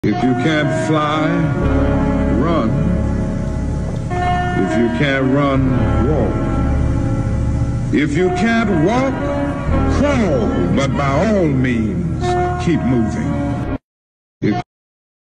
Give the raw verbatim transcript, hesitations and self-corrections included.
If you can't fly, run. If you can't run, walk. If you can't walk, crawl. But by all means, keep moving.